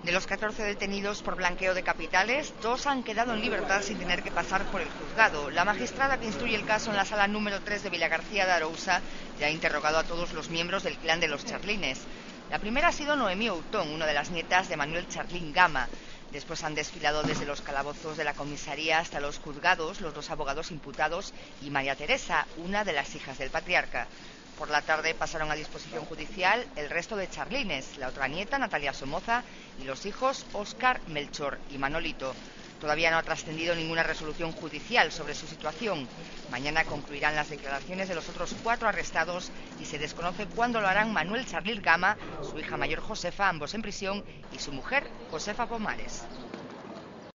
De los 14 detenidos por blanqueo de capitales, 2 han quedado en libertad sin tener que pasar por el juzgado. La magistrada que instruye el caso en la sala número 3 de Villagarcía de Arousa ya ha interrogado a todos los miembros del clan de los Charlines. La primera ha sido Noemí Outón, una de las nietas de Manuel Charlín Gama. Después han desfilado desde los calabozos de la comisaría hasta los juzgados los 2 abogados imputados y María Teresa, una de las hijas del patriarca. Por la tarde pasaron a disposición judicial el resto de Charlines, la otra nieta, Natalia Somoza, y los hijos Óscar, Melchor y Manolito. Todavía no ha trascendido ninguna resolución judicial sobre su situación. Mañana concluirán las declaraciones de los otros 4 arrestados y se desconoce cuándo lo harán Manuel Charlín Gama, su hija mayor Josefa, ambos en prisión, y su mujer Josefa Pomares.